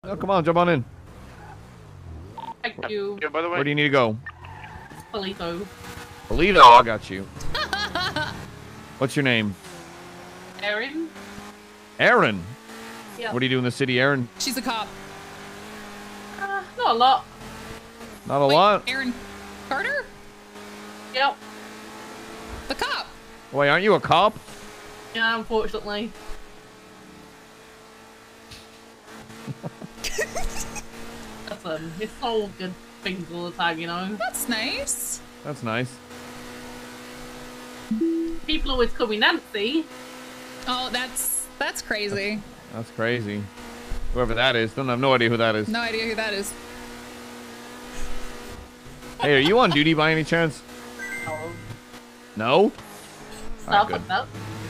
Oh, come on, jump on in. Thank you. Yeah, by the way. Where do you need to go? Polito. Polito, I got you. What's your name? Erin? Aaron. Yeah. What do you do in the city, Aaron? She's a cop. Not a lot. Not a Wait, lot. Aaron Carter? Yep. The cop. Wait, aren't you a cop? Yeah, unfortunately. Listen, it's all good things all the time, you know? That's nice. That's nice. People always call me Nancy. Oh, that's crazy. That's crazy. Whoever that is. Don't have no idea who that is. No idea who that is. Hey, are you on duty by any chance? Oh, No? stuff Alright, like that.